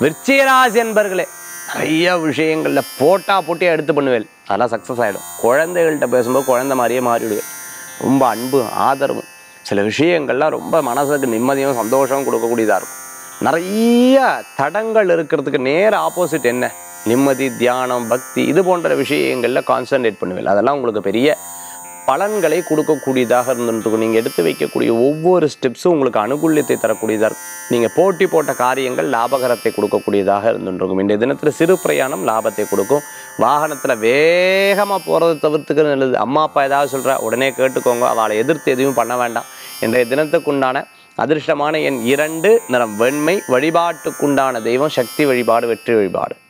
விருச்சிகராசி என்பர்களே, நிறைய விஷயங்களில் போட்டியாக எடுத்து பண்ணுவேன், அதெல்லாம் சக்ஸஸ் ஆகிடும். குழந்தைகள்கிட்ட பேசும்போது குழந்தை மாதிரியே மாறிவிடுவேன். ரொம்ப அன்பு ஆதரவும், சில விஷயங்கள்லாம் ரொம்ப மனசுக்கு நிம்மதியும் சந்தோஷமும் கொடுக்கக்கூடியதாக இருக்கும். நிறைய தடங்கள் இருக்கிறதுக்கு நேர ஆப்போசிட் என்ன, நிம்மதி, தியானம், பக்தி, இது போன்ற விஷயங்களில் கான்சன்ட்ரேட் பண்ணுவேன். அதெல்லாம் உங்களுக்கு பெரிய பலன்களை கொடுக்கக்கூடியதாக இருந்துருக்கும். நீங்கள் எடுத்து வைக்கக்கூடிய ஒவ்வொரு ஸ்டெப்ஸும் உங்களுக்கு அனுகூல்யத்தை தரக்கூடியதாக இருக்கும். நீங்கள் போட்டி போட்ட காரியங்கள் லாபகரத்தை கொடுக்கக்கூடியதாக இருந்துருக்கும். இன்றைய தினத்தில் சிறு பிரயாணம் லாபத்தை கொடுக்கும். வாகனத்தில் வேகமாக போகிறத தவிர்த்துக்கிறது நல்லது. அம்மா அப்பா ஏதாவது சொல்கிறா உடனே கேட்டுக்கோங்க, அவளை எதிர்த்து எதுவும் பண்ண வேண்டாம். இன்றைய தினத்துக்குண்டான அதிர்ஷ்டமான எண் 2, நிறம் வெண்மை. வழிபாட்டுக்குண்டான தெய்வம் சக்தி வழிபாடு, வெற்றி வழிபாடு.